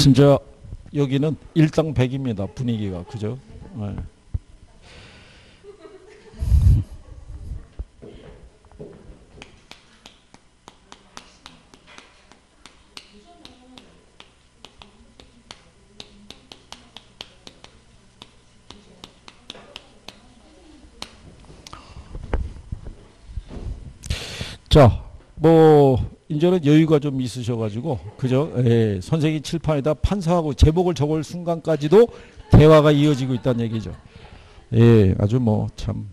진짜 여기는 일당백입니다. 분위기가. 그죠? 네. 자, 이제는 여유가 좀 있으셔가지고, 그죠? 예, 선생님 칠판에다 판사하고 제목을 적을 순간까지도 대화가 이어지고 있다는 얘기죠. 예, 아주 참.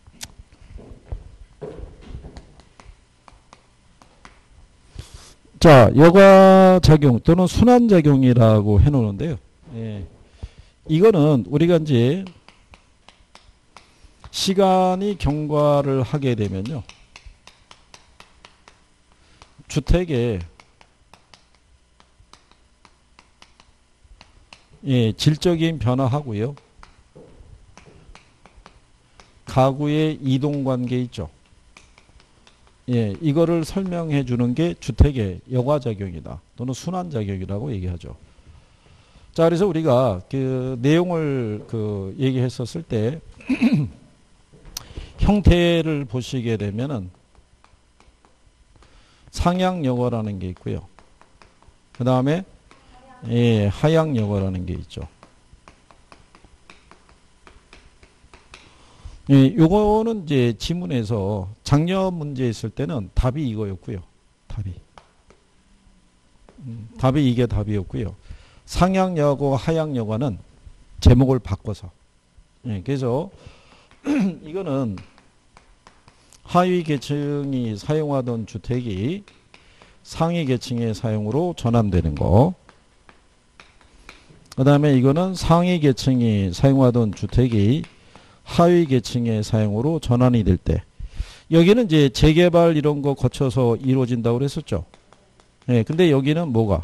자, 여과작용 또는 순환작용이라고 해놓는데요. 예, 이거는 우리가 이제 시간이 경과를 하게 되면요. 주택의 질적인 변화하고요. 가구의 이동관계 있죠. 이거를 설명해 주는 게 주택의 여과작용이다. 또는 순환작용이라고 얘기하죠. 자, 그래서 우리가 그 내용을 얘기했었을 때 형태를 보시게 되면은 상향여과라는 게 있고요. 그 다음에 하향여과라는 게 있죠. 요거는 이제 지문에서 작년 문제 있을 때는 답이 이거였고요. 답이 이게 답이었고요. 상향여과, 하향여과는 제목을 바꿔서. 그래서 이거는 하위 계층이 사용하던 주택이 상위 계층의 사용으로 전환되는 거. 그 다음에 이거는 상위 계층이 사용하던 주택이 하위 계층의 사용으로 전환이 될 때. 여기는 이제 재개발 이런 거 거쳐서 이루어진다고 그랬었죠. 근데 여기는 뭐가?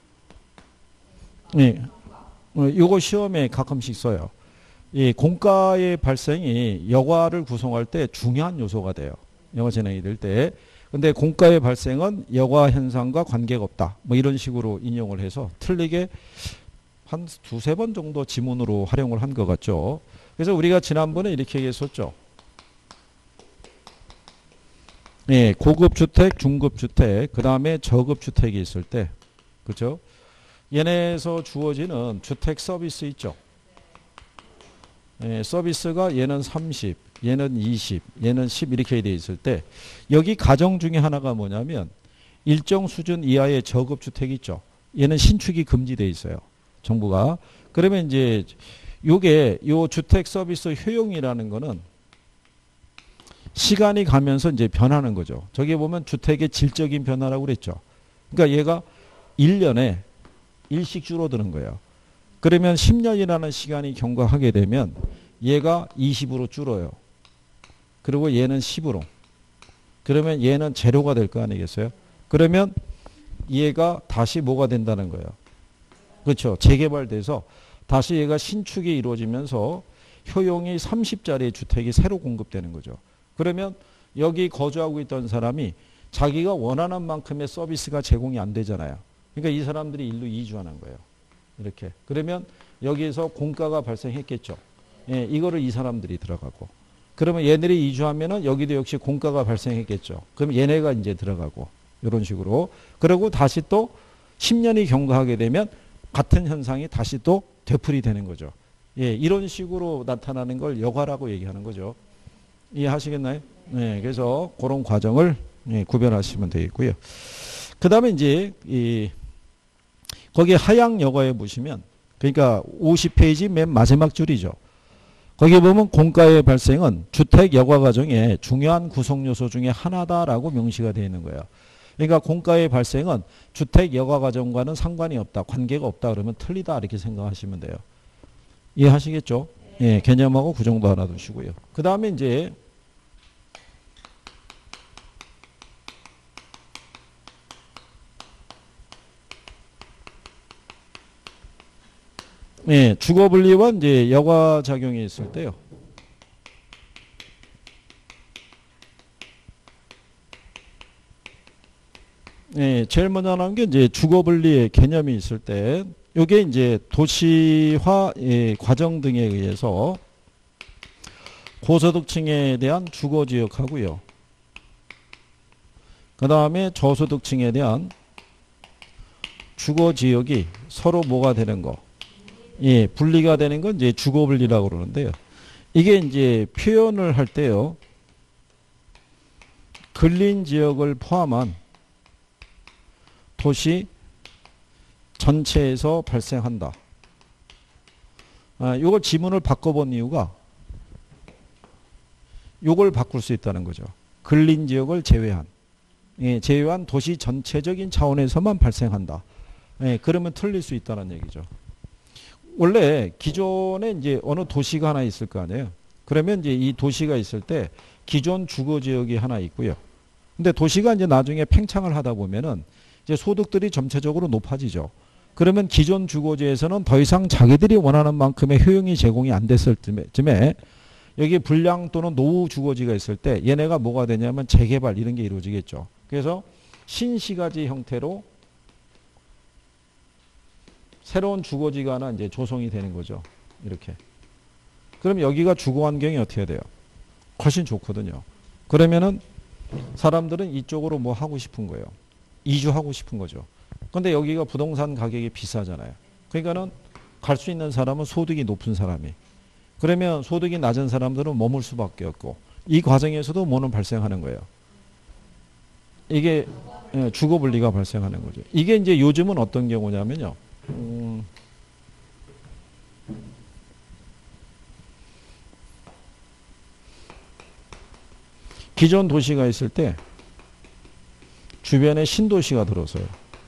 요거 시험에 가끔씩 써요. 공가의 발생이 여과를 구성할 때 중요한 요소가 돼요. 여과 진행이 될 때. 근데 공가의 발생은 여과 현상과 관계가 없다. 이런 식으로 인용을 해서 틀리게 한 두세 번 정도 지문으로 활용을 한 것 같죠. 그래서 우리가 지난번에 이렇게 얘기했었죠. 고급 주택, 중급 주택, 그 다음에 저급 주택이 있을 때, 그죠? 얘네에서 주어지는 주택 서비스 있죠. 서비스가 얘는 30, 얘는 20, 얘는 10 이렇게 돼 있을 때 여기 가정 중에 하나가 뭐냐면 일정 수준 이하의 저급 주택이 있죠. 얘는 신축이 금지돼 있어요. 정부가. 그러면 이제 요게 요 주택 서비스 효용이라는 거는 시간이 가면서 이제 변하는 거죠. 저기 보면 주택의 질적인 변화라고 그랬죠. 그러니까 얘가 1년에 일씩 줄어드는 거예요. 그러면 10년이라는 시간이 경과하게 되면 얘가 20으로 줄어요. 그리고 얘는 10으로. 그러면 얘는 제로가 될 거 아니겠어요? 그러면 얘가 다시 뭐가 된다는 거예요. 그렇죠. 재개발돼서 다시 얘가 신축이 이루어지면서 효용이 30짜리 주택이 새로 공급되는 거죠. 그러면 여기 거주하고 있던 사람이 자기가 원하는 만큼의 서비스가 제공이 안 되잖아요. 그러니까 이 사람들이 일로 이주하는 거예요. 이렇게. 그러면 여기에서 공가가 발생했겠죠. 이거를 이 사람들이 들어가고. 그러면 얘네들이 이주하면은 여기도 역시 공가가 발생했겠죠. 그럼 얘네가 이제 들어가고. 이런 식으로. 그리고 다시 또 10년이 경과하게 되면 같은 현상이 다시 또 되풀이 되는 거죠. 이런 식으로 나타나는 걸 여과라고 얘기하는 거죠. 이해하시겠나요? 그래서 그런 과정을 구별하시면 되겠고요. 그 다음에 이제 거기 하향 여과에 보시면 그러니까 50페이지 맨 마지막 줄이죠. 거기 보면 공가의 발생은 주택 여과 과정의 중요한 구성 요소 중에 하나다라고 명시가 되어 있는 거예요. 그러니까 공가의 발생은 주택 여과 과정과는 상관이 없다. 관계가 없다. 그러면 틀리다. 이렇게 생각하시면 돼요. 이해하시겠죠? 개념하고 그 정도 하나 두시고요. 그 다음에 이제 주거분리와 이제 여과작용이 있을 때요. 제일 먼저 나오는 게 이제 주거분리의 개념이 있을 때 요게 이제 도시화 과정 등에 의해서 고소득층에 대한 주거지역하고요. 그 다음에 저소득층에 대한 주거지역이 서로 뭐가 되는 거. 예, 분리가 되는 건 이제 주거분리라고 그러는데요. 이게 이제 표현을 할 때요. 근린지역을 포함한 도시 전체에서 발생한다. 이걸 지문을 바꿔본 이유가 이걸 바꿀 수 있다는 거죠. 근린지역을 제외한. 예, 제외한 도시 전체적인 차원에서만 발생한다. 예, 그러면 틀릴 수 있다는 얘기죠. 원래 기존에 이제 어느 도시가 하나 있을 거 아니에요. 그러면 이제 이 도시가 있을 때 기존 주거지역이 하나 있고요. 근데 도시가 이제 나중에 팽창을 하다 보면은 이제 소득들이 점차적으로 높아지죠. 그러면 기존 주거지에서는 더 이상 자기들이 원하는 만큼의 효용이 제공이 안 됐을 쯤에 여기 불량 또는 노후 주거지가 있을 때 얘네가 뭐가 되냐면 재개발 이런 게 이루어지겠죠. 그래서 신시가지 형태로 새로운 주거지가 하나 이제 조성이 되는 거죠. 이렇게. 그럼 여기가 주거 환경이 어떻게 돼요? 훨씬 좋거든요. 그러면은 사람들은 이쪽으로 뭐 하고 싶은 거예요. 이주하고 싶은 거죠. 근데 여기가 부동산 가격이 비싸잖아요. 그러니까는 갈 수 있는 사람은 소득이 높은 사람이. 그러면 소득이 낮은 사람들은 머물 수밖에 없고 이 과정에서도 뭐는 발생하는 거예요. 이게 주거 분리가 발생하는 거죠. 이게 이제 요즘은 어떤 경우냐면요. 기존 도시가 있을 때 주변에 신도시가 들어서요.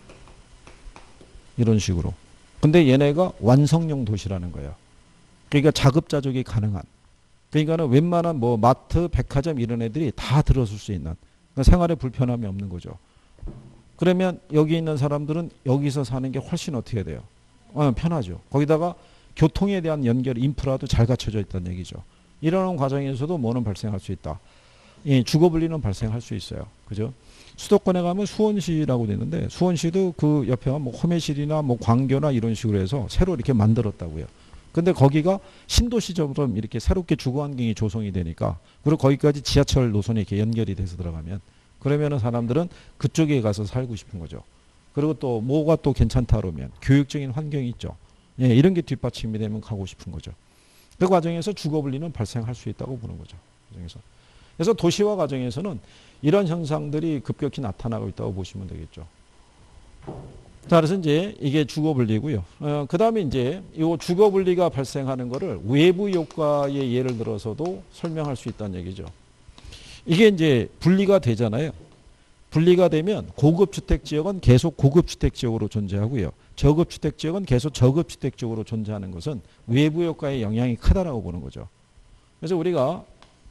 이런 식으로. 근데 얘네가 완성형 도시라는 거예요. 그러니까 자급자족이 가능한. 그러니까는 웬만한 뭐 마트, 백화점 이런 애들이 다 들어설 수 있는. 그러니까 생활에 불편함이 없는 거죠. 그러면 여기 있는 사람들은 여기서 사는 게 훨씬 어떻게 돼요? 편하죠. 거기다가 교통에 대한 연결, 인프라도 잘 갖춰져 있다는 얘기죠. 이러는 과정에서도 뭐는 발생할 수 있다. 예, 주거 분리는 발생할 수 있어요. 그죠? 수도권에 가면 수원시라고 되는데 수원시도 그 옆에 뭐 호매실이나 뭐 광교나 이런 식으로 해서 새로 이렇게 만들었다고요. 근데 거기가 신도시처럼 이렇게 새롭게 주거 환경이 조성이 되니까 그리고 거기까지 지하철 노선이 이렇게 연결이 돼서 들어가면 그러면은 사람들은 그쪽에 가서 살고 싶은 거죠. 그리고 또 뭐가 또 괜찮다 그러면 교육적인 환경이 있죠. 예, 이런 게 뒷받침이 되면 가고 싶은 거죠. 그 과정에서 주거 분리는 발생할 수 있다고 보는 거죠. 그래서 도시화 과정에서는 이런 현상들이 급격히 나타나고 있다고 보시면 되겠죠. 자, 그래서 이제 이게 주거 분리고요. 그 다음에 이제 이 주거 분리가 발생하는 거를 외부 효과의 예를 들어서도 설명할 수 있다는 얘기죠. 이게 이제 분리가 되잖아요. 분리가 되면 고급 주택 지역은 계속 고급 주택 지역으로 존재하고요. 저급 주택 지역은 계속 저급 주택 지역으로 존재하는 것은 외부 효과의 영향이 크다라고 보는 거죠. 그래서 우리가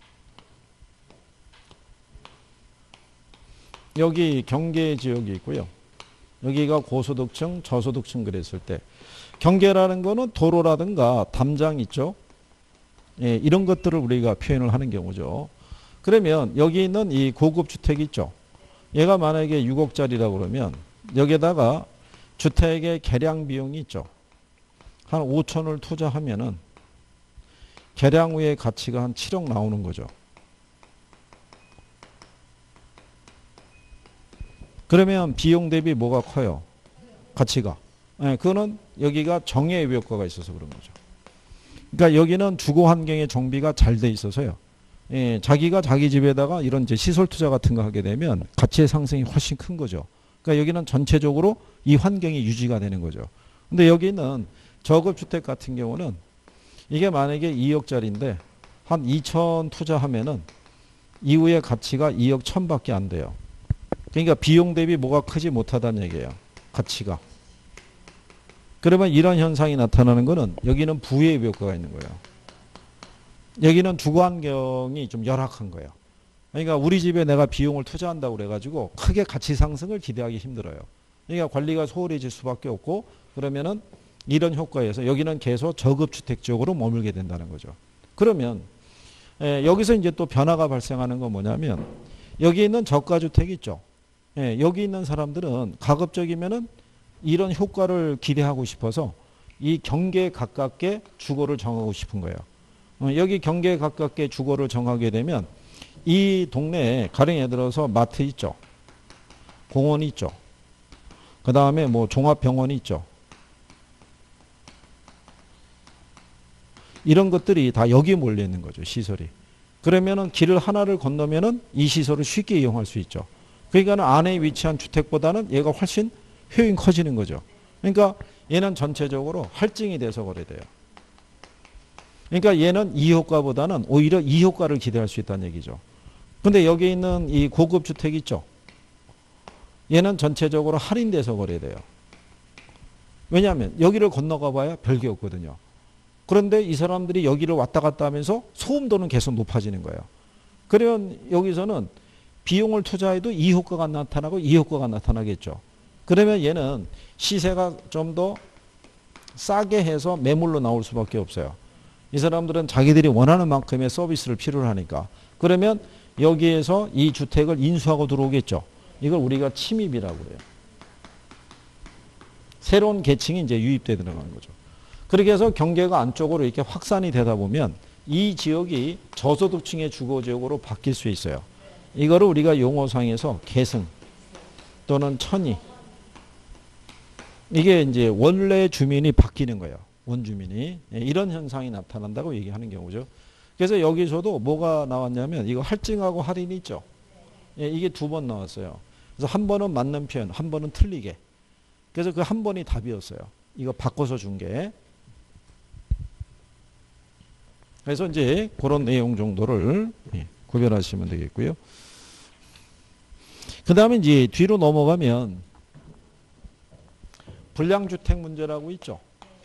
여기 경계 지역이 있고요. 여기가 고소득층, 저소득층 그랬을 때 경계라는 거는 도로라든가 담장 있죠. 예, 이런 것들을 우리가 표현을 하는 경우죠. 그러면 여기 있는 이 고급 주택이 있죠. 얘가 만약에 6억짜리라고 그러면 여기에다가 주택의 개량 비용이 있죠. 한 5천을 투자하면은 개량 후의 가치가 한 7억 나오는 거죠. 그러면 비용 대비 뭐가 커요? 가치가. 네, 그거는 여기가 정해외 효과가 있어서 그런 거죠. 그러니까 여기는 주거 환경의 정비가 잘 돼 있어서요. 예, 자기가 자기 집에다가 이런 이제 시설 투자 같은 거 하게 되면 가치의 상승이 훨씬 큰 거죠. 그러니까 여기는 전체적으로 이 환경이 유지가 되는 거죠. 근데 여기는 저급 주택 같은 경우는 이게 만약에 2억짜리인데 한 2천 투자하면은 이후의 가치가 2억 1천밖에 안 돼요. 그러니까 비용 대비 뭐가 크지 못하다는 얘기예요. 가치가. 그러면 이런 현상이 나타나는 거는 여기는 부의 효과가 있는 거예요. 여기는 주거 환경이 좀 열악한 거예요. 그러니까 우리 집에 내가 비용을 투자한다고 그래가지고 크게 가치 상승을 기대하기 힘들어요. 그러니까 관리가 소홀해질 수밖에 없고 그러면은 이런 효과에서 여기는 계속 저급 주택 지역으로 머물게 된다는 거죠. 그러면 여기서 이제 또 변화가 발생하는 건 뭐냐면 여기 있는 저가 주택이 있죠. 여기 있는 사람들은 가급적이면은 이런 효과를 기대하고 싶어서 이 경계에 가깝게 주거를 정하고 싶은 거예요. 여기 경계에 가깝게 주거를 정하게 되면 이 동네에 가령 예를 들어서 마트 있죠. 공원이 있죠. 그 다음에 뭐 종합병원이 있죠. 이런 것들이 다 여기에 몰려 있는 거죠. 시설이. 그러면은 길을 하나를 건너면은 이 시설을 쉽게 이용할 수 있죠. 그러니까 안에 위치한 주택보다는 얘가 훨씬 효용이 커지는 거죠. 그러니까 얘는 전체적으로 할증이 돼서 거래돼요. 그러니까 얘는 이 효과보다는 오히려 이 효과를 기대할 수 있다는 얘기죠. 근데 여기 있는 이 고급 주택 있죠. 얘는 전체적으로 할인돼서 거래돼요. 왜냐하면 여기를 건너가 봐야 별게 없거든요. 그런데 이 사람들이 여기를 왔다 갔다 하면서 소음도는 계속 높아지는 거예요. 그러면 여기서는 비용을 투자해도 이 효과가 나타나고 이 효과가 나타나겠죠. 그러면 얘는 시세가 좀 더 싸게 해서 매물로 나올 수밖에 없어요. 이 사람들은 자기들이 원하는 만큼의 서비스를 필요로 하니까. 그러면 여기에서 이 주택을 인수하고 들어오겠죠. 이걸 우리가 침입이라고 그래요. 새로운 계층이 이제 유입돼 들어가는 거죠. 그렇게 해서 경계가 안쪽으로 이렇게 확산이 되다 보면 이 지역이 저소득층의 주거지역으로 바뀔 수 있어요. 이거를 우리가 용어상에서 계승 또는 천이, 이게 이제 원래 주민이 바뀌는 거예요. 원주민이. 이런 현상이 나타난다고 얘기하는 경우죠. 그래서 여기서도 뭐가 나왔냐면 이거 할증하고 할인이 있죠. 이게 두 번 나왔어요. 그래서 한 번은 맞는 표현, 한 번은 틀리게. 그래서 그 한 번이 답이었어요. 이거 바꿔서 준 게. 그래서 이제 그런 내용 정도를 구별하시면 되겠고요. 그 다음에 이제 뒤로 넘어가면 불량주택 문제라고 있죠.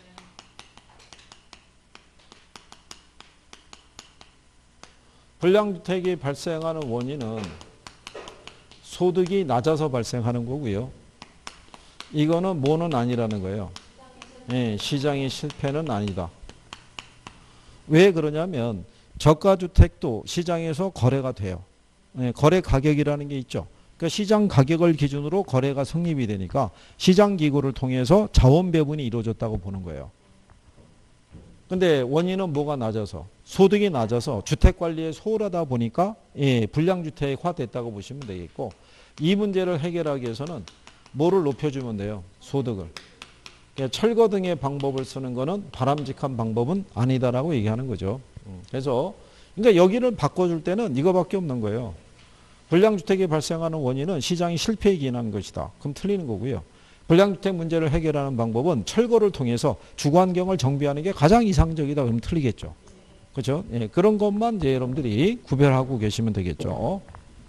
불량주택이 발생하는 원인은 소득이 낮아서 발생하는 거고요. 이거는 뭐는 아니라는 거예요. 시장의 실패는 아니다. 왜 그러냐면 저가주택도 시장에서 거래가 돼요. 거래 가격이라는 게 있죠. 그러니까 시장 가격을 기준으로 거래가 성립이 되니까 시장기구를 통해서 자원 배분이 이루어졌다고 보는 거예요. 근데 원인은 뭐가 낮아서? 소득이 낮아서 주택관리에 소홀하다 보니까 불량주택화 됐다고 보시면 되겠고, 이 문제를 해결하기 위해서는 뭐를 높여주면 돼요? 소득을. 철거 등의 방법을 쓰는 거는 바람직한 방법은 아니다라고 얘기하는 거죠. 그래서 그러니까 여기를 바꿔줄 때는 이거밖에 없는 거예요. 불량주택이 발생하는 원인은 시장이 실패에 기인한 것이다. 그럼 틀리는 거고요. 불량주택 문제를 해결하는 방법은 철거를 통해서 주거환경을 정비하는 게 가장 이상적이다. 그러면 틀리겠죠. 그렇죠? 그런 것만 이제 여러분들이 구별하고 계시면 되겠죠.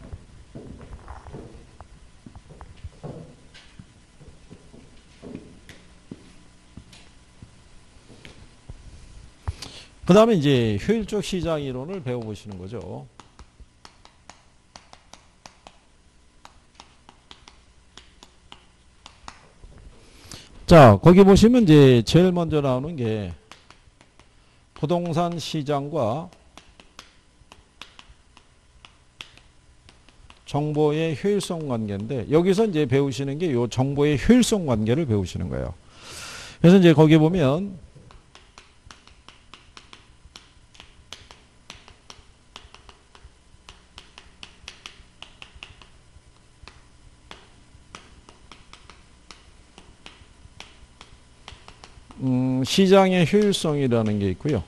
그 다음에 이제 효율적 시장 이론을 배워보시는 거죠. 자, 거기 보시면 이제 제일 먼저 나오는 게 부동산 시장과 정보의 효율성 관계인데, 여기서 이제 배우시는 게 요 정보의 효율성 관계를 배우시는 거예요. 그래서 이제 거기 보면 시장의 효율성이라는 게 있고요.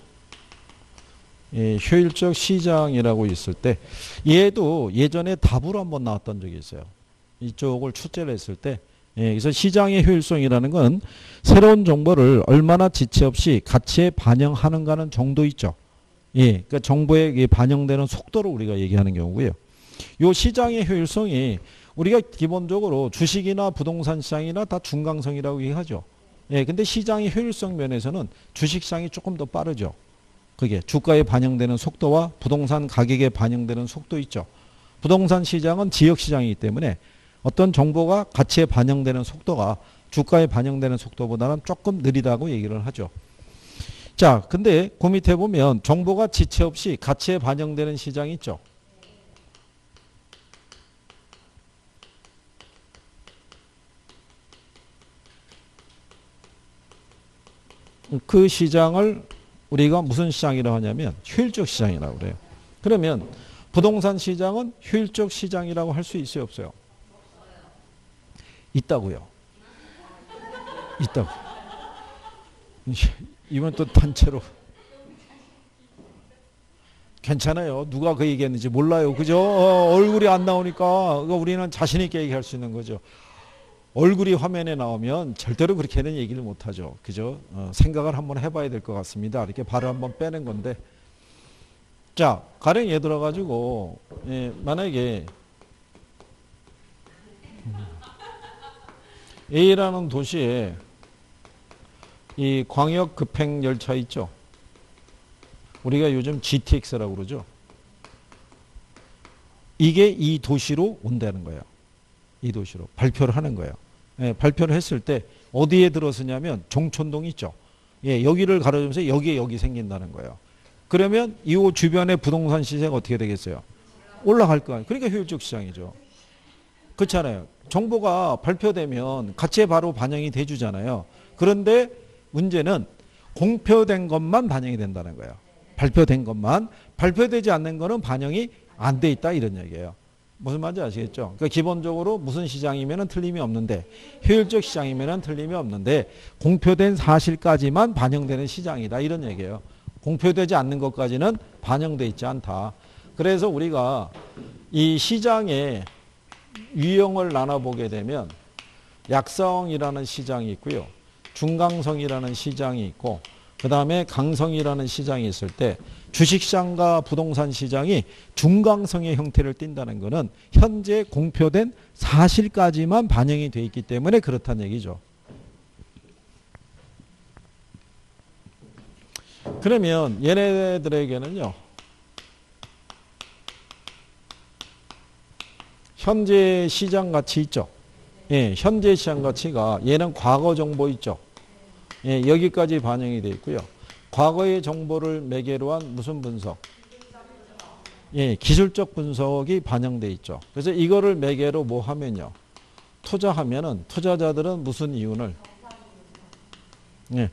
효율적 시장이라고 있을 때 얘도 예전에 답으로 한번 나왔던 적이 있어요. 이쪽을 출제를 했을 때. 그래서 시장의 효율성이라는 건 새로운 정보를 얼마나 지체 없이 가치에 반영하는가는 정도 있죠. 그러니까 정보에 반영되는 속도를 우리가 얘기하는 경우고요. 이 시장의 효율성이 우리가 기본적으로 주식이나 부동산 시장이나 다 중강성이라고 얘기하죠. 근데 시장의 효율성 면에서는 주식시장이 조금 더 빠르죠. 그게 주가에 반영되는 속도와 부동산 가격에 반영되는 속도 있죠. 부동산 시장은 지역시장이기 때문에 어떤 정보가 가치에 반영되는 속도가 주가에 반영되는 속도보다는 조금 느리다고 얘기를 하죠. 자, 근데 그 밑에 보면 정보가 지체 없이 가치에 반영되는 시장이 있죠. 그 시장을 우리가 무슨 시장이라고 하냐면 효율적 시장이라고 그래요. 그러면 부동산 시장은 효율적 시장이라고 할 수 있어요, 없어요? 있다고요. 있다고. 이번 또 단체로. 괜찮아요. 누가 그 얘기했는지 몰라요. 그죠? 얼굴이 안 나오니까 우리는 자신 있게 얘기할 수 있는 거죠. 얼굴이 화면에 나오면 절대로 그렇게는 얘기를 못하죠. 그죠? 생각을 한번 해봐야 될 것 같습니다. 이렇게 발을 한번 빼는 건데. 자, 가령 예를 들어가지고, 만약에 A라는 도시에 이 광역 급행 열차 있죠? 우리가 요즘 GTX라고 그러죠? 이게 이 도시로 온다는 거예요. 이 도시로 발표를 하는 거예요. 예, 발표를 했을 때 어디에 들어서냐면 종촌동 있죠. 예, 여기를 가로주면서 여기에 여기 생긴다는 거예요. 그러면 이 주변의 부동산 시세가 어떻게 되겠어요? 올라갈 거예요. 그러니까 효율적 시장이죠. 그렇잖아요. 정보가 발표되면 가치에 바로 반영이 돼주잖아요. 그런데 문제는 공표된 것만 반영이 된다는 거예요. 발표된 것만. 발표되지 않는 거는 반영이 안 돼 있다 이런 얘기예요. 무슨 말인지 아시겠죠? 그러니까 기본적으로 무슨 시장이면 틀림이 없는데 효율적 시장이면 틀림이 없는데 공표된 사실까지만 반영되는 시장이다 이런 얘기예요. 공표되지 않는 것까지는 반영돼 있지 않다. 그래서 우리가 이 시장의 유형을 나눠보게 되면 약성이라는 시장이 있고요. 중강성이라는 시장이 있고 그 다음에 강성이라는 시장이 있을 때 주식시장과 부동산 시장이 중강성의 형태를 띈다는 것은 현재 공표된 사실까지만 반영이 되어 있기 때문에 그렇다는 얘기죠. 그러면 얘네들에게는요. 현재 시장 가치 있죠. 예, 현재 시장 가치가 얘는 과거 정보 있죠. 예, 여기까지 반영이 되어 있고요. 과거의 정보를 매개로 한 무슨 분석? 예, 기술적 분석이 반영되어 있죠. 그래서 이거를 매개로 뭐 하면요. 투자하면은 투자자들은 무슨 이윤을? 예.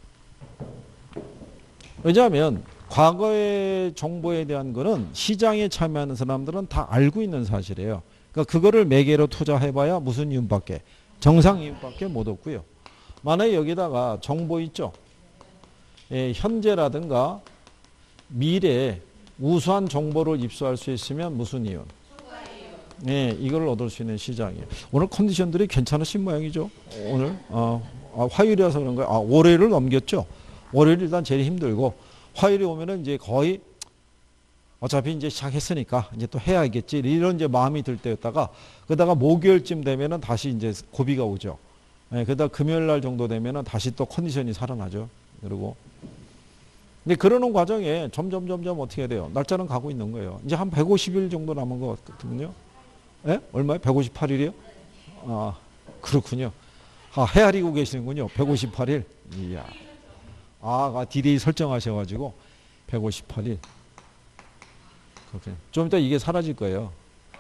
왜냐하면 과거의 정보에 대한 거는 시장에 참여하는 사람들은 다 알고 있는 사실이에요. 그러니까 그거를 매개로 투자해봐야 무슨 이윤밖에? 정상 이윤밖에 못 얻고요. 만약에 여기다가 정보 있죠. 예, 현재라든가 미래에 우수한 정보를 입수할 수 있으면 무슨 이윤? 예, 이걸 얻을 수 있는 시장이에요. 오늘 컨디션들이 괜찮으신 모양이죠. 오늘 화요일이라서 그런 거예요. 월요일을 넘겼죠. 월요일 일단 제일 힘들고 화요일에 오면은 이제 거의 어차피 이제 시작했으니까 이제 또 해야겠지 이런 이제 마음이 들 때였다가 그러다가 목요일쯤 되면은 다시 이제 고비가 오죠. 예, 그러다 금요일 날 정도 되면은 다시 또 컨디션이 살아나죠. 그리고 근데 그러는 과정에 점점 어떻게 돼요? 날짜는 가고 있는 거예요. 이제 한 150일 정도 남은 것 같거든요. 예? 얼마요? 158일이요? 아, 그렇군요. 헤아리고 계시는군요. 158일. 이야. 디데이 설정하셔가지고 158일. 그렇군요. 좀 이따 이게 사라질 거예요.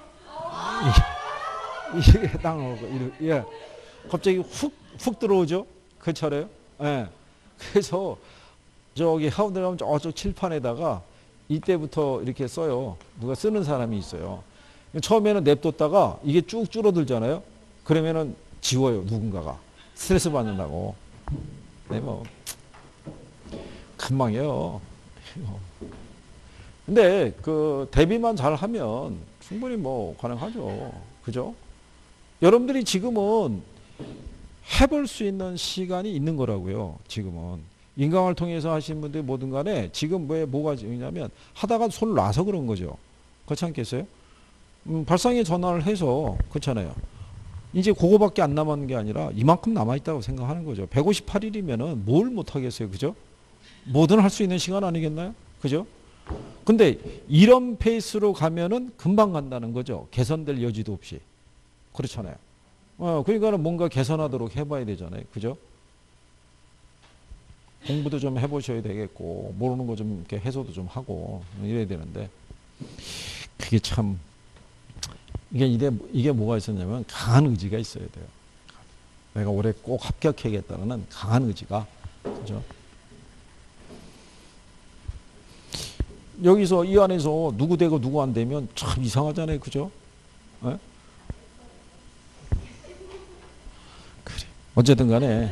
이게 딱 나오고, 예. 갑자기 훅 들어오죠? 그렇잖아요? 예. 그래서 저기 하운드 가면 저쪽 칠판에다가 이때부터 이렇게 써요. 누가 쓰는 사람이 있어요. 처음에는 냅뒀다가 이게 쭉 줄어들잖아요. 그러면은 지워요. 누군가가. 스트레스 받는다고. 네, 뭐. 금방이에요. 근데 그 대비만 잘 하면 충분히 뭐 가능하죠. 그죠? 여러분들이 지금은 해볼 수 있는 시간이 있는 거라고요. 지금은. 인강을 통해서 하시는 분들이 뭐든 간에 지금 뭐가 있냐면 하다가 손을 놔서 그런 거죠. 그렇지 않겠어요? 발상에 전환을 해서 그렇잖아요. 이제 그거밖에 안 남은 게 아니라 이만큼 남아있다고 생각하는 거죠. 158일이면은 뭘 못하겠어요. 그죠? 뭐든 할 수 있는 시간 아니겠나요? 그죠? 근데 이런 페이스로 가면은 금방 간다는 거죠. 개선될 여지도 없이. 그렇잖아요. 그러니까는 뭔가 개선하도록 해봐야 되잖아요. 그죠? 공부도 좀 해보셔야 되겠고, 모르는 거 좀 이렇게 해소도 좀 하고, 이래야 되는데, 그게 참, 이게 뭐가 있었냐면, 강한 의지가 있어야 돼요. 내가 올해 꼭 합격해야겠다는 강한 의지가 그죠? 여기서 이 안에서 누구 되고 누구 안 되면 참 이상하잖아요. 그죠? 에? 그래. 어쨌든 간에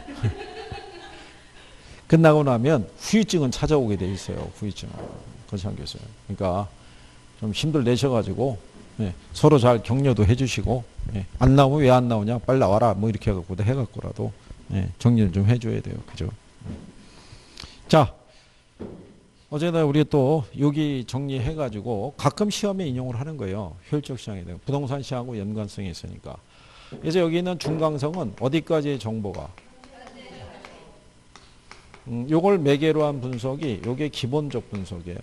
끝나고 나면 후유증은 찾아오게 돼 있어요. 후유증은. 그렇지 않겠어요? 그러니까 좀 힘들 내셔가지고 예, 서로 잘 격려도 해주시고 예, 안 나오면 왜 안 나오냐 빨리 나와라 뭐 이렇게 해갖고라도 예, 정리를 좀 해줘야 돼요. 그죠? 자, 어제나 우리 또 여기 정리해가지고 가끔 시험에 인용을 하는 거예요. 효율적 시장에 대한 부동산 시장하고 연관성이 있으니까. 그래서 여기 있는 중강성은 어디까지의 정보가 요걸 매개로 한 분석이 요게 기본적 분석이에요.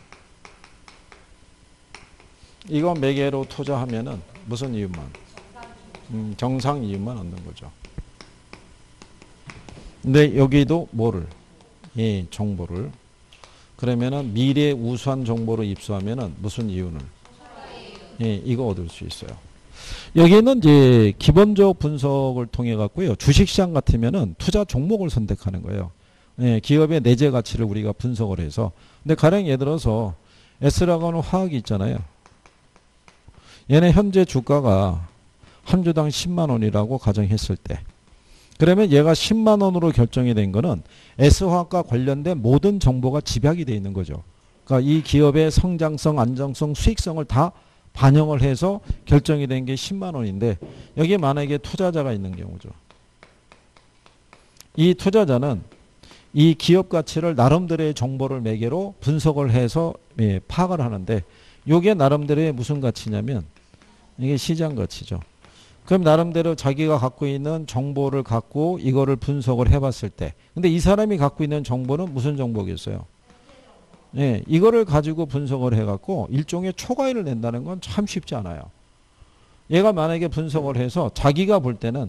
이거 매개로 투자하면은 무슨 이유만? 정상 이유만 얻는 거죠. 근데 여기도 뭐를? 예, 정보를. 그러면은 미래 우수한 정보를 입수하면은 무슨 이유는? 예, 이거 얻을 수 있어요. 여기는 이제 기본적 분석을 통해 갖고요. 주식시장 같으면은 투자 종목을 선택하는 거예요. 예, 기업의 내재 가치를 우리가 분석을 해서. 근데 가령 예를 들어서 S라고 하는 화학이 있잖아요. 얘네 현재 주가가 한 주당 10만 원이라고 가정했을 때 그러면 얘가 10만 원으로 결정이 된 거는 S화학과 관련된 모든 정보가 집약이 되어 있는 거죠. 그러니까 이 기업의 성장성, 안정성, 수익성을 다 반영을 해서 결정이 된 게 10만 원인데 여기에 만약에 투자자가 있는 경우죠. 이 투자자는 이 기업 가치를 나름대로의 정보를 매개로 분석을 해서 예, 파악을 하는데 이게 나름대로의 무슨 가치냐면 이게 시장 가치죠. 그럼 나름대로 자기가 갖고 있는 정보를 갖고 이거를 분석을 해봤을 때 근데 이 사람이 갖고 있는 정보는 무슨 정보겠어요? 예, 이거를 가지고 분석을 해갖고 일종의 초과이를 낸다는 건 참 쉽지 않아요. 얘가 만약에 분석을 해서 자기가 볼 때는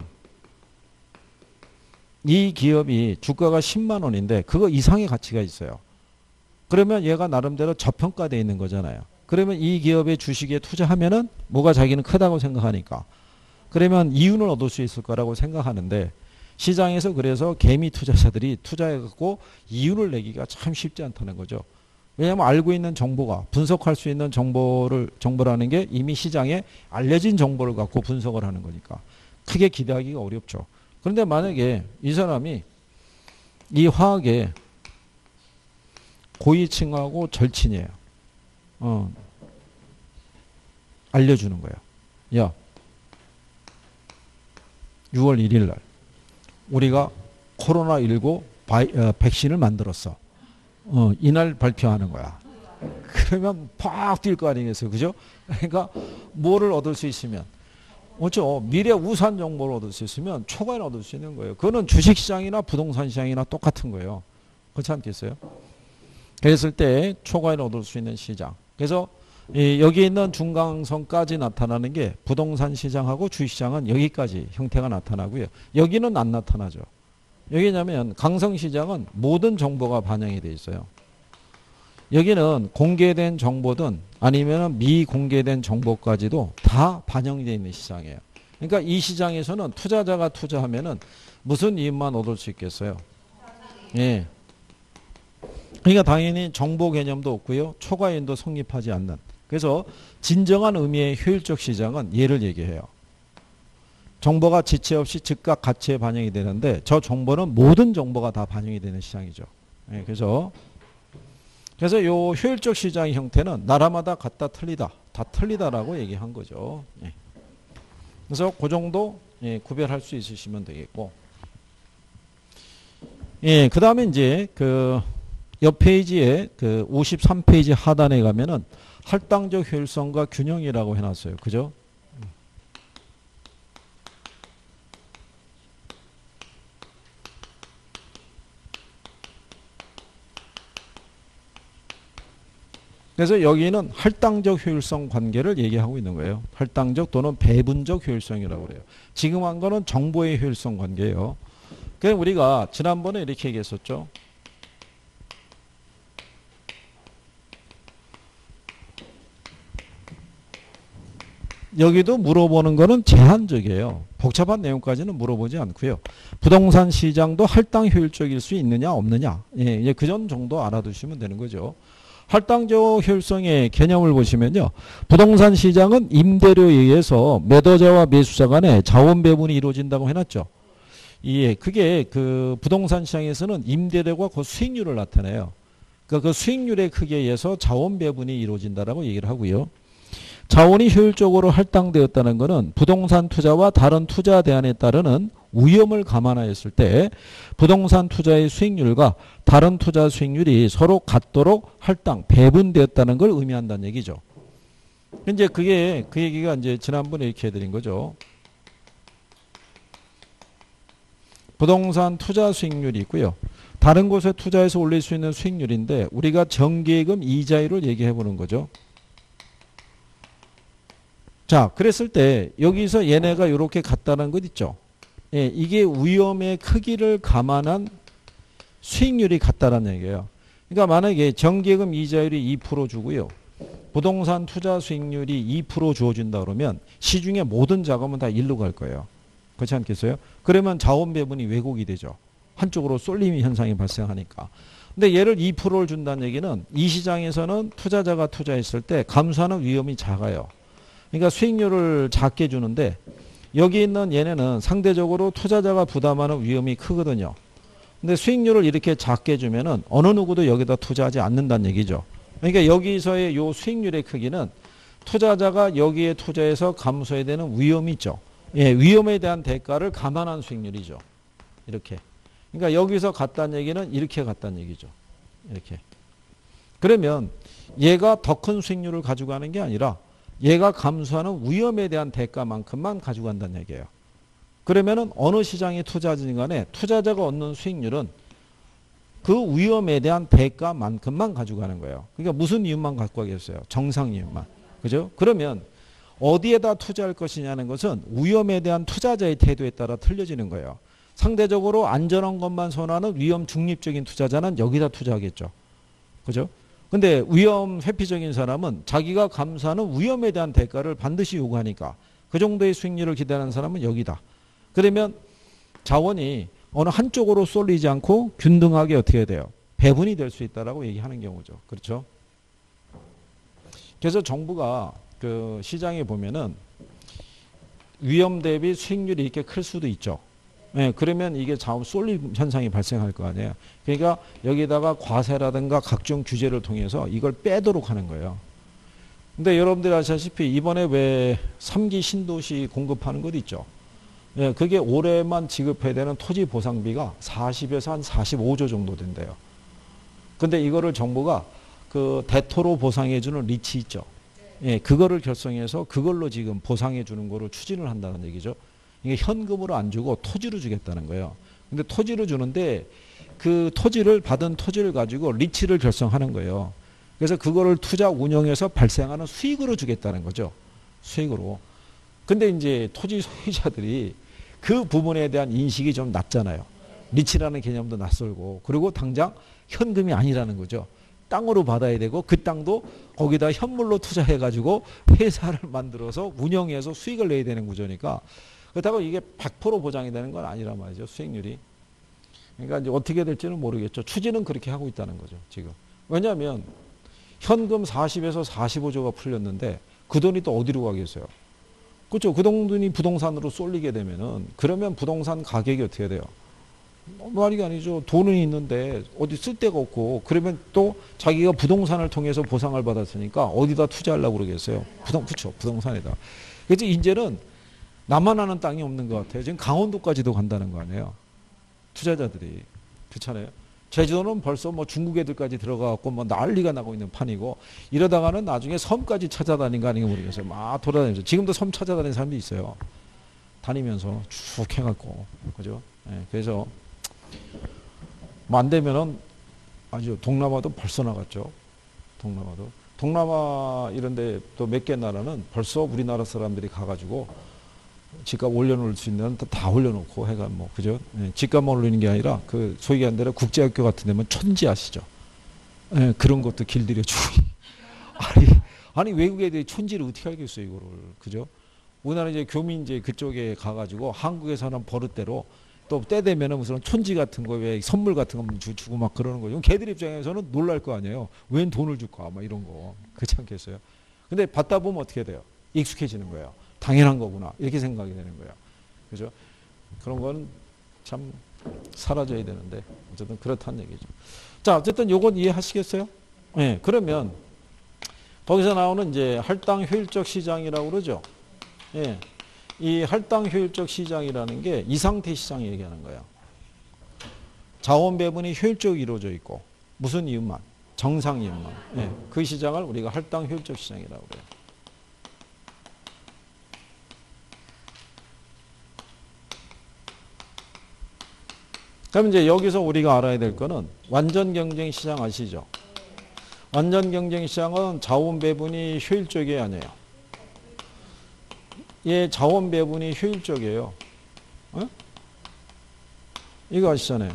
이 기업이 주가가 10만 원인데 그거 이상의 가치가 있어요. 그러면 얘가 나름대로 저평가되어 있는 거잖아요. 그러면 이 기업의 주식에 투자하면은 뭐가 자기는 크다고 생각하니까 그러면 이윤을 얻을 수 있을 거라고 생각하는데 시장에서 그래서 개미 투자자들이 투자해갖고 이윤을 내기가 참 쉽지 않다는 거죠. 왜냐하면 알고 있는 정보가 분석할 수 있는 정보라는 게 이미 시장에 알려진 정보를 갖고 분석을 하는 거니까 크게 기대하기가 어렵죠. 그런데 만약에 이 사람이 이 화학의 고위층하고 절친이에요. 알려주는 거예요. 야, 6월 1일 날 우리가 코로나19 백신을 만들었어. 이날 발표하는 거야. 그러면 팍 뛸 거 아니겠어요. 그죠? 그러니까 뭐를 얻을 수 있으면 그렇죠. 미래 우수한 정보를 얻을 수 있으면 초과를 얻을 수 있는 거예요. 그거는 주식시장이나 부동산 시장이나 똑같은 거예요. 그렇지 않겠어요? 그랬을 때 초과를 얻을 수 있는 시장. 그래서 여기 있는 중강성까지 나타나는 게 부동산 시장하고 주식시장은 여기까지 형태가 나타나고요. 여기는 안 나타나죠. 여기냐면 강성시장은 모든 정보가 반영이 돼 있어요. 여기는 공개된 정보든 아니면 미공개된 정보까지도 다 반영이 되어 있는 시장이에요. 그러니까 이 시장에서는 투자자가 투자하면은 무슨 이익만 얻을 수 있겠어요? 예. 그러니까 당연히 정보 개념도 없고요. 초과이윤도 성립하지 않는. 그래서 진정한 의미의 효율적 시장은 얘를 얘기해요. 정보가 지체 없이 즉각 가치에 반영이 되는데 저 정보는 모든 정보가 다 반영이 되는 시장이죠. 예, 그래서 요 효율적 시장의 형태는 나라마다 같다 틀리다. 다 틀리다라고 얘기한 거죠. 예. 그래서 그 정도 예, 구별할 수 있으시면 되겠고. 예, 그 다음에 이제 옆 페이지에 53페이지 하단에 가면은 할당적 효율성과 균형이라고 해놨어요. 그죠? 그래서 여기는 할당적 효율성 관계를 얘기하고 있는 거예요. 할당적 또는 배분적 효율성이라고 그래요. 지금 한 거는 정보의 효율성 관계예요. 그래서 우리가 지난번에 이렇게 얘기했었죠. 여기도 물어보는 거는 제한적이에요. 복잡한 내용까지는 물어보지 않고요. 부동산 시장도 할당 효율적일 수 있느냐 없느냐. 예, 이제 그 정도 알아두시면 되는 거죠. 할당적 효율성의 개념을 보시면요. 부동산 시장은 임대료에 의해서 매도자와 매수자 간에 자원 배분이 이루어진다고 해놨죠. 예, 그게 그 부동산 시장에서는 임대료가 그 수익률을 나타내요. 그러니까 그 수익률의 크기에 의해서 자원 배분이 이루어진다라고 얘기를 하고요. 자원이 효율적으로 할당되었다는 것은 부동산 투자와 다른 투자 대안에 따르는 위험을 감안하였을 때 부동산 투자의 수익률과 다른 투자 수익률이 서로 같도록 할당, 배분되었다는 걸 의미한다는 얘기죠. 이제 그게 그 얘기가 이제 지난번에 이렇게 해드린 거죠. 부동산 투자 수익률이 있고요. 다른 곳에 투자해서 올릴 수 있는 수익률인데 우리가 정기예금 이자율을 얘기해 보는 거죠. 자, 그랬을 때 여기서 얘네가 이렇게 같다는 것 있죠. 예, 이게 위험의 크기를 감안한 수익률이 같다는 얘기예요. 그러니까 만약에 정기예금 이자율이 2% 주고요. 부동산 투자 수익률이 2% 주어진다 그러면 시중에 모든 자금은 다 일로 갈 거예요. 그렇지 않겠어요? 그러면 자원 배분이 왜곡이 되죠. 한쪽으로 쏠림 현상이 발생하니까. 근데 얘를 2%를 준다는 얘기는 이 시장에서는 투자자가 투자했을 때 감수하는 위험이 작아요. 그러니까 수익률을 작게 주는데 여기 있는 얘네는 상대적으로 투자자가 부담하는 위험이 크거든요. 근데 수익률을 이렇게 작게 주면은 어느 누구도 여기다 투자하지 않는다는 얘기죠. 그러니까 여기서의 요 수익률의 크기는 투자자가 여기에 투자해서 감수해야 되는 위험이 있죠. 예, 위험에 대한 대가를 감안한 수익률이죠. 이렇게. 그러니까 여기서 같다는 얘기는 이렇게 같다는 얘기죠. 이렇게. 그러면 얘가 더 큰 수익률을 가지고 가는 게 아니라 얘가 감수하는 위험에 대한 대가만큼만 가지고 간다는 얘기예요. 그러면은 어느 시장에 투자하든 간에 투자자가 얻는 수익률은 그 위험에 대한 대가만큼만 가지고 가는 거예요. 그러니까 무슨 이윤만 갖고 가겠어요? 정상 이윤만. 그죠? 그러면 어디에다 투자할 것이냐는 것은 위험에 대한 투자자의 태도에 따라 틀려지는 거예요. 상대적으로 안전한 것만 선호하는 위험 중립적인 투자자는 여기다 투자하겠죠. 그죠? 근데 위험 회피적인 사람은 자기가 감수하는 위험에 대한 대가를 반드시 요구하니까 그 정도의 수익률을 기대하는 사람은 여기다. 그러면 자원이 어느 한쪽으로 쏠리지 않고 균등하게 어떻게 해야 돼요? 배분이 될 수 있다라고 얘기하는 경우죠. 그렇죠? 그래서 정부가 그 시장에 보면은 위험 대비 수익률이 이렇게 클 수도 있죠. 예, 그러면 이게 자원 쏠림 현상이 발생할 거 아니에요. 그러니까 여기다가 과세라든가 각종 규제를 통해서 이걸 빼도록 하는 거예요. 근데 여러분들 아시다시피 이번에 왜 3기 신도시 공급하는 것 있죠. 예, 그게 올해만 지급해야 되는 토지 보상비가 40에서 한 45조 정도 된대요. 근데 이거를 정부가 그 대토로 보상해주는 리치 있죠. 예, 그거를 결성해서 그걸로 지금 보상해주는 거를 추진을 한다는 얘기죠. 이게 현금으로 안 주고 토지로 주겠다는 거예요. 근데 토지로 주는데 그 토지를 받은 토지를 가지고 리치를 결성하는 거예요. 그래서 그거를 투자 운영해서 발생하는 수익으로 주겠다는 거죠. 수익으로. 근데 이제 토지 소유자들이 그 부분에 대한 인식이 좀 낮잖아요. 리치라는 개념도 낯설고 그리고 당장 현금이 아니라는 거죠. 땅으로 받아야 되고 그 땅도 거기다 현물로 투자해가지고 회사를 만들어서 운영해서 수익을 내야 되는 구조니까 그렇다고 이게 100% 보장이 되는 건 아니란 말이죠. 수익률이. 그러니까 이제 어떻게 될지는 모르겠죠. 추진은 그렇게 하고 있다는 거죠. 지금. 왜냐하면 현금 40에서 45조가 풀렸는데 그 돈이 또 어디로 가겠어요? 그렇죠. 그 돈이 부동산으로 쏠리게 되면은 그러면 부동산 가격이 어떻게 돼요? 말이 아니죠. 돈은 있는데 어디 쓸 데가 없고 그러면 또 자기가 부동산을 통해서 보상을 받았으니까 어디다 투자하려고 그러겠어요? 그렇죠. 부동산에다. 그래서 이제는 나만 아는 땅이 없는 것 같아요. 지금 강원도까지도 간다는 거 아니에요. 투자자들이. 그렇잖아요. 제주도는 벌써 뭐 중국 애들까지 들어가갖고 뭐 난리가 나고 있는 판이고 이러다가는 나중에 섬까지 찾아다닌 거 아닌가 모르겠어요. 막 돌아다니면서. 지금도 섬 찾아다니는 사람도 있어요. 다니면서 쭉 해갖고. 그죠? 네, 그래서 뭐 안 되면은 아주 동남아도 벌써 나갔죠. 동남아도. 동남아 이런데 또 몇 개 나라는 벌써 우리나라 사람들이 가가지고 집값 올려놓을 수 있는 다 올려놓고 해가 뭐 그죠? 예, 집값만 올리는 게 아니라 그 소위 얘기한 대로 국제학교 같은 데면 천지 아시죠? 예, 그런 것도 길들여 주고 아니 외국 애들이 천지를 어떻게 알겠어요 이거를 그죠? 우리나라 이제 교민제 그쪽에 가가지고 한국에서는 버릇대로 또 때 되면은 무슨 촌지 같은 거 왜 선물 같은 거 주고 막 그러는 거죠. 걔들 입장에서는 놀랄 거 아니에요. 웬 돈을 줄까? 막 이런 거. 그렇지 않겠어요? 근데 받다 보면 어떻게 돼요? 익숙해지는 거예요. 당연한 거구나. 이렇게 생각이 되는 거예요. 그죠? 그런 건 참 사라져야 되는데 어쨌든 그렇다는 얘기죠. 자, 어쨌든 요건 이해하시겠어요? 네, 그러면 거기서 나오는 이제 할당 효율적 시장이라고 그러죠. 예. 이 할당 효율적 시장이라는 게 이상태 시장 얘기하는 거예요. 자원 배분이 효율적으로 이루어져 있고 무슨 이유만? 정상 이유만. 예. 그 시장을 우리가 할당 효율적 시장이라고 그래요. 그럼 이제 여기서 우리가 알아야 될 거는 완전 경쟁 시장 아시죠? 완전 경쟁 시장은 자원 배분이 효율적이 아니에요. 얘 자원 배분이 효율적이에요. 어? 이거 아시잖아요.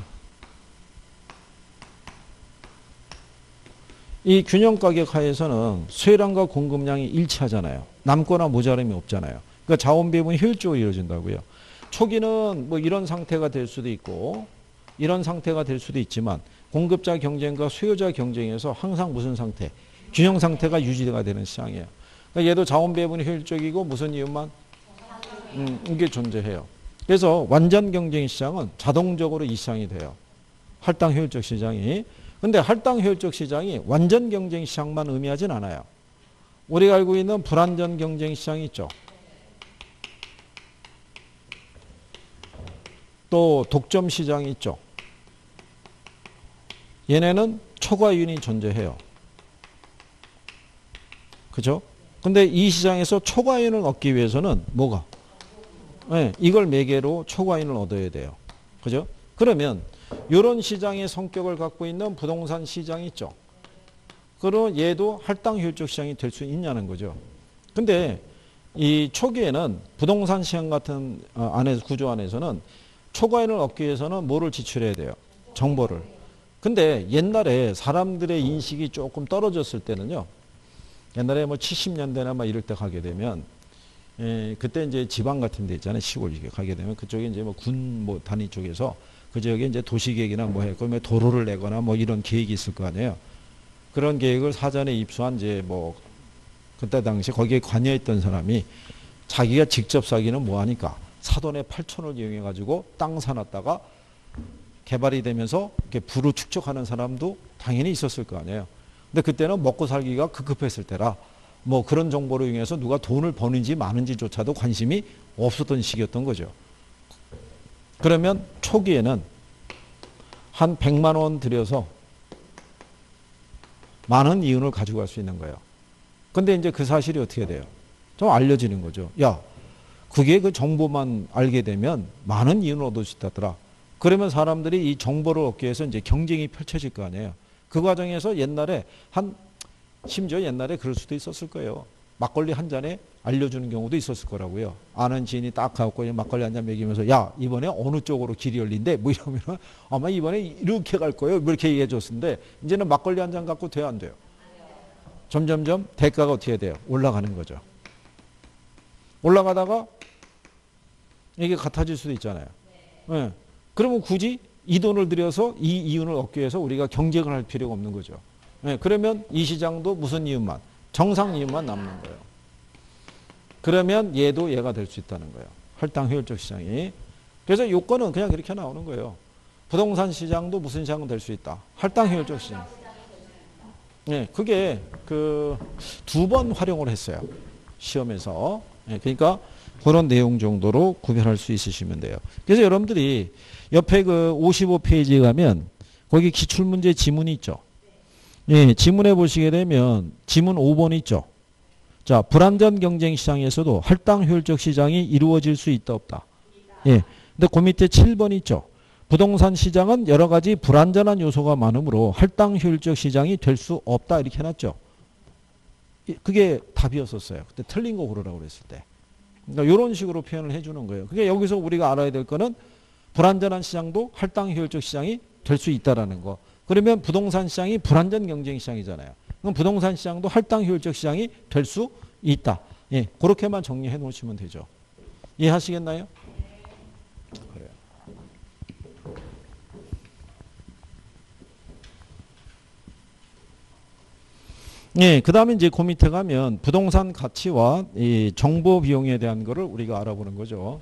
이 균형 가격 하에서는 수요량과 공급량이 일치하잖아요. 남거나 모자람이 없잖아요. 그러니까 자원 배분이 효율적으로 이루어진다고요. 초기는 뭐 이런 상태가 될 수도 있고 이런 상태가 될 수도 있지만 공급자 경쟁과 수요자 경쟁에서 항상 무슨 상태? 균형 상태가 유지가 되는 시장이에요. 그러니까 얘도 자원 배분이 효율적이고 무슨 이유만? 이게 존재해요. 그래서 완전 경쟁 시장은 자동적으로 이 시장이 돼요. 할당 효율적 시장이. 근데 할당 효율적 시장이 완전 경쟁 시장만 의미하진 않아요. 우리가 알고 있는 불완전 경쟁 시장이 있죠. 또 독점 시장이 있죠. 얘네는 초과이윤이 존재해요. 그죠? 근데 이 시장에서 초과이윤을 얻기 위해서는 뭐가? 네, 이걸 매개로 초과이윤을 얻어야 돼요. 그죠? 그러면 이런 시장의 성격을 갖고 있는 부동산 시장이 있죠. 그럼 얘도 할당 효율적 시장이 될 수 있냐는 거죠. 근데 이 초기에는 부동산 시장 같은 안에서 구조 안에서는 초과이윤을 얻기 위해서는 뭐를 지출해야 돼요? 정보를. 근데 옛날에 사람들의 인식이 조금 떨어졌을 때는요. 옛날에 뭐 70년대나 막 이럴 때 가게 되면 그때 이제 지방 같은 데 있잖아요. 시골 이게 가게 되면 그쪽에 이제 뭐 군 뭐 단위 쪽에서 그 지역에 이제 도시계획이나 뭐 했고 뭐 도로를 내거나 뭐 이런 계획이 있을 거 아니에요. 그런 계획을 사전에 입수한 이제 뭐 그때 당시 거기에 관여했던 사람이 자기가 직접 사기는 뭐 하니까 사돈의 8천을 이용해 가지고 땅 사놨다가 개발이 되면서 이렇게 부를 축적하는 사람도 당연히 있었을 거 아니에요. 근데 그때는 먹고 살기가 급급했을 때라 뭐 그런 정보를 이용해서 누가 돈을 버는지 마는지조차도 관심이 없었던 시기였던 거죠. 그러면 초기에는 한 100만 원 들여서 많은 이윤을 가지고 갈 수 있는 거예요. 근데 이제 그 사실이 어떻게 돼요? 좀 알려지는 거죠. 야, 그게 그 정보만 알게 되면 많은 이윤을 얻을 수 있다더라. 그러면 사람들이 이 정보를 얻기 위해서 이제 경쟁이 펼쳐질 거 아니에요. 그 과정에서 옛날에 심지어 옛날에 그럴 수도 있었을 거예요. 막걸리 한 잔에 알려주는 경우도 있었을 거라고요. 아는 지인이 딱 가고 막걸리 한 잔 먹이면서 야, 이번에 어느 쪽으로 길이 열린대? 뭐 이러면 아마 이번에 이렇게 갈 거예요. 뭐 이렇게 얘기해 줬는데 이제는 막걸리 한 잔 갖고 돼요, 안 돼요? 점점점 대가가 어떻게 돼요? 올라가는 거죠. 올라가다가 이게 같아질 수도 있잖아요. 네. 그러면 굳이 이 돈을 들여서 이 이윤을 얻기 위해서 우리가 경쟁을 할 필요가 없는 거죠. 네, 그러면 이 시장도 무슨 이윤만? 정상 이윤만 남는 거예요. 그러면 얘도 얘가 될 수 있다는 거예요. 할당 효율적 시장이. 그래서 요건은 그냥 그렇게 나오는 거예요. 부동산 시장도 무슨 시장은 될 수 있다. 할당 효율적 시장. 네, 그게 그 2번 활용을 했어요. 시험에서. 네, 그러니까 그런 내용 정도로 구별할 수 있으시면 돼요. 그래서 여러분들이 옆에 그 55페이지에 가면 거기 기출문제 지문이 있죠. 예, 지문에 보시게 되면 지문 5번 있죠. 자, 불완전 경쟁 시장에서도 할당 효율적 시장이 이루어질 수 있다 없다. 예. 근데 그 밑에 7번 있죠. 부동산 시장은 여러 가지 불완전한 요소가 많으므로 할당 효율적 시장이 될 수 없다 이렇게 해놨죠. 그게 답이었었어요. 그때 틀린 거 고르라고 그랬을 때. 그러니까 이런 식으로 표현을 해주는 거예요. 그게 여기서 우리가 알아야 될 거는 불완전한 시장도 할당 효율적 시장이 될 수 있다라는 거. 그러면 부동산 시장이 불완전 경쟁 시장이잖아요. 그럼 부동산 시장도 할당 효율적 시장이 될 수 있다. 예, 그렇게만 정리해 놓으시면 되죠. 이해하시겠나요? 그래요. 예, 그 다음에 이제 그 밑에 가면 부동산 가치와 이 정보 비용에 대한 거를 우리가 알아보는 거죠.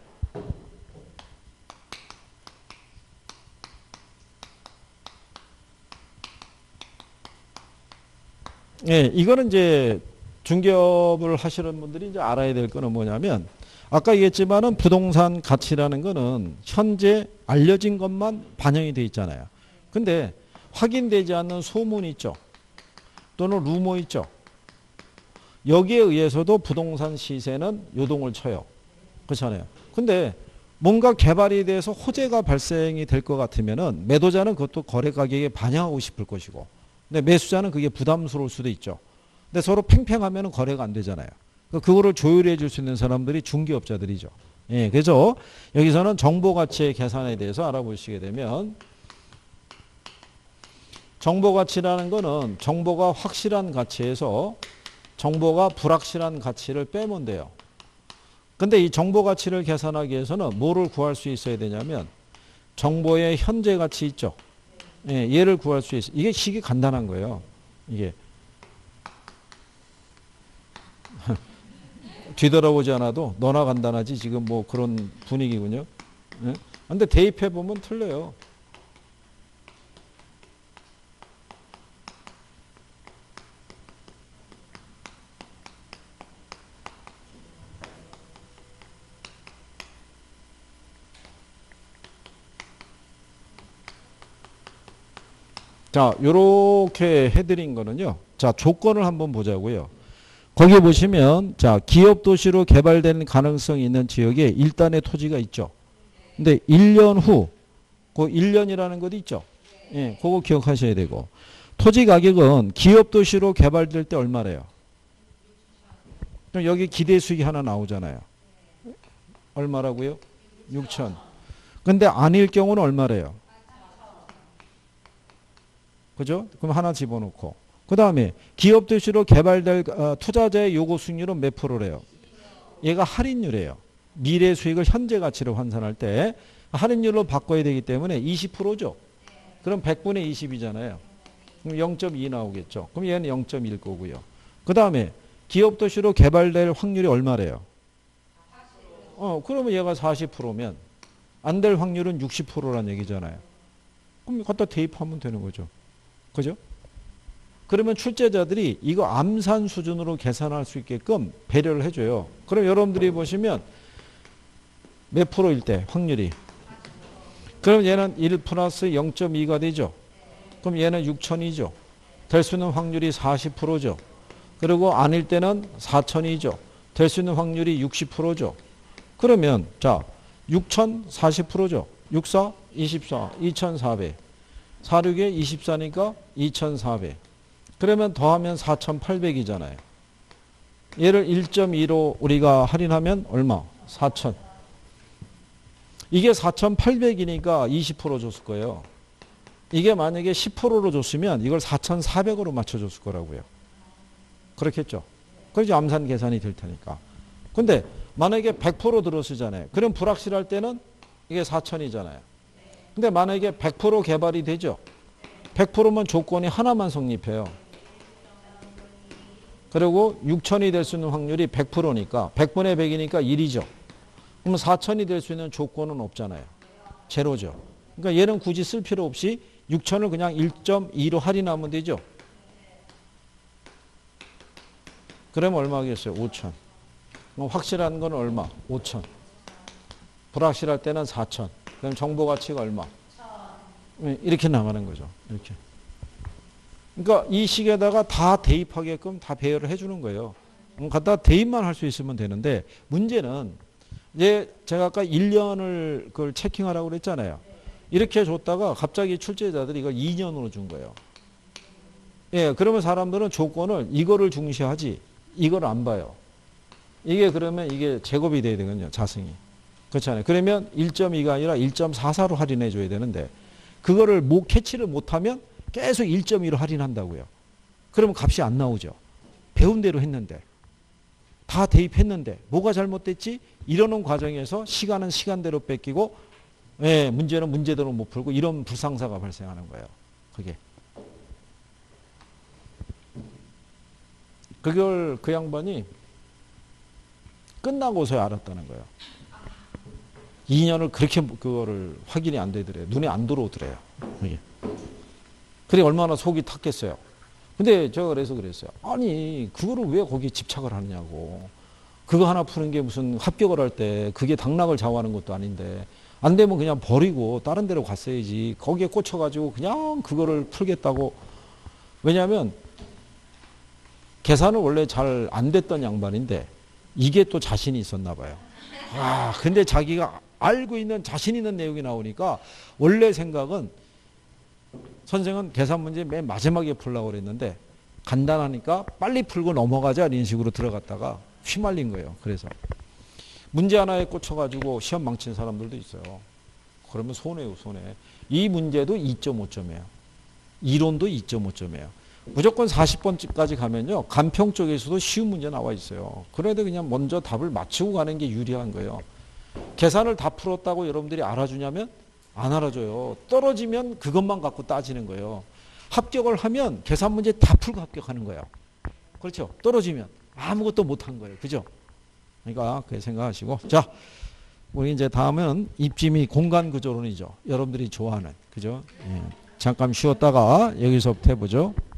예, 이거는 이제 중개업을 하시는 분들이 이제 알아야 될 거는 뭐냐면 아까 얘기했지만은 부동산 가치라는 거는 현재 알려진 것만 반영이 돼 있잖아요. 근데 확인되지 않는 소문이 있죠. 또는 루머 있죠. 여기에 의해서도 부동산 시세는 요동을 쳐요. 그렇잖아요. 근데 뭔가 개발이 돼서 호재가 발생이 될 것 같으면은 매도자는 그것도 거래 가격에 반영하고 싶을 것이고, 근데 매수자는 그게 부담스러울 수도 있죠. 근데 서로 팽팽하면은 거래가 안 되잖아요. 그거를 조율해 줄 수 있는 사람들이 중개업자들이죠. 예, 그래서 여기서는 정보 가치의 계산에 대해서 알아보시게 되면 정보 가치라는 거는 정보가 확실한 가치에서 정보가 불확실한 가치를 빼면 돼요. 근데 이 정보 가치를 계산하기 위해서는 뭐를 구할 수 있어야 되냐면 정보의 현재 가치 있죠. 예, 얘를 구할 수 있어요. 이게 식이 간단한 거예요. 이게 뒤돌아보지 않아도 너나 간단하지 지금 뭐 그런 분위기군요. 예? 근데 대입해 보면 틀려요. 자, 요렇게 해드린 거는요. 자, 조건을 한번 보자고요. 거기 보시면 자, 기업 도시로 개발되는 가능성이 있는 지역에 일단의 토지가 있죠. 근데 1년 후, 그 1년이라는 것도 있죠. 예, 그거 기억하셔야 되고. 토지 가격은 기업 도시로 개발될 때 얼마래요? 그럼 여기 기대 수익이 하나 나오잖아요. 얼마라고요? 6천. 근데 아닐 경우는 얼마래요? 그죠? 그럼 하나 집어넣고. 그 다음에 기업 도시로 개발될 투자자의 요구 수익률은 몇 프로래요? 얘가 할인율이에요. 미래 수익을 현재 가치로 환산할 때 할인율로 바꿔야 되기 때문에 20%죠. 그럼 100분의 20이잖아요. 그럼 0.2 나오겠죠. 그럼 얘는 0.1 거고요. 그 다음에 기업 도시로 개발될 확률이 얼마래요? 그러면 얘가 40%면 안 될 확률은 60%란 얘기잖아요. 그럼 갖다 대입하면 되는 거죠. 그죠? 그러면 출제자들이 이거 암산 수준으로 계산할 수 있게끔 배려를 해줘요. 그럼 여러분들이 보시면 몇 프로일 때 확률이? 그럼 얘는 1 플러스 0.2가 되죠. 그럼 얘는 6천이죠. 될 수 있는 확률이 40%죠. 그리고 아닐 때는 4천이죠. 될 수 있는 확률이 60%죠. 그러면 자 6천 40%죠. 64, 24, 2400. 46에 24니까 2400. 그러면 더하면 4800이잖아요. 얘를 1.2로 우리가 할인하면 얼마? 4000. 이게 4800이니까 20% 줬을 거예요. 이게 만약에 10%로 줬으면 이걸 4400으로 맞춰줬을 거라고요. 그렇겠죠. 그래서 암산 계산이 될 테니까. 근데 만약에 100% 들어쓰잖아요. 그럼 불확실할 때는 이게 4000이잖아요. 근데 만약에 100% 개발이 되죠. 100%면 조건이 하나만 성립해요. 그리고 6천이 될 수 있는 확률이 100%니까 100분의 100이니까 1이죠. 그럼 4천이 될 수 있는 조건은 없잖아요. 제로죠. 그러니까 얘는 굳이 쓸 필요 없이 6천을 그냥 1.2로 할인하면 되죠. 그러면 얼마겠어요? 5천. 그럼 확실한 건 얼마? 5천. 불확실할 때는 4천. 그럼 정보 가치가 얼마? 이렇게 나가는 거죠. 이렇게. 그러니까 이 식에다가 다 대입하게끔 다 배열을 해주는 거예요. 갖다 대입만 할 수 있으면 되는데 문제는 이제 제가 아까 1년을 그걸 체킹하라고 그랬잖아요. 이렇게 줬다가 갑자기 출제자들이 이걸 2년으로 준 거예요. 예, 그러면 사람들은 조건을 이거를 중시하지 이걸 안 봐요. 이게 그러면 이게 제곱이 돼야 되거든요. 자승이. 그렇잖아요. 그러면 1.2가 아니라 1.44로 할인해 줘야 되는데 그거를 캐치를 못하면 계속 1.2로 할인한다고요. 그러면 값이 안 나오죠. 배운 대로 했는데. 다 대입했는데 뭐가 잘못됐지? 이러는 과정에서 시간은 시간대로 뺏기고 예, 문제는 문제대로 못 풀고 이런 불상사가 발생하는 거예요. 그걸 그 양반이 끝나고서야 알았다는 거예요. 2년을 그렇게 그거를 확인이 안 되더래요. 눈에 안 들어오더래요. 그래 얼마나 속이 탔겠어요. 근데 제가 그래서 그랬어요. 아니 그거를 왜 거기에 집착을 하느냐고. 그거 하나 푸는 게 무슨 합격을 할 때 그게 당락을 좌우하는 것도 아닌데 안 되면 그냥 버리고 다른 데로 갔어야지. 거기에 꽂혀가지고 그냥 그거를 풀겠다고. 왜냐하면 계산은 원래 잘 안 됐던 양반인데 이게 또 자신이 있었나 봐요. 아, 근데 자기가 알고 있는 자신 있는 내용이 나오니까 원래 생각은 선생은 계산 문제 맨 마지막에 풀려고 그랬는데 간단하니까 빨리 풀고 넘어가자 이런 식으로 들어갔다가 휘말린 거예요. 그래서 문제 하나에 꽂혀가지고 시험 망친 사람들도 있어요. 그러면 손해요, 손해. 이 문제도 2.5점이에요. 이론도 2.5점이에요. 무조건 40번까지 가면요. 간평 쪽에서도 쉬운 문제 나와 있어요. 그래도 그냥 먼저 답을 맞추고 가는 게 유리한 거예요. 계산을 다 풀었다고 여러분들이 알아주냐면 안 알아줘요. 떨어지면 그것만 갖고 따지는 거예요. 합격을 하면 계산 문제 다 풀고 합격하는 거예요. 그렇죠? 떨어지면 아무것도 못한 거예요. 그죠? 그러니까 그렇게 생각하시고. 자, 우리 이제 다음은 입지미 공간 구조론이죠. 여러분들이 좋아하는. 그죠? 예. 잠깐 쉬었다가 여기서부터 해보죠.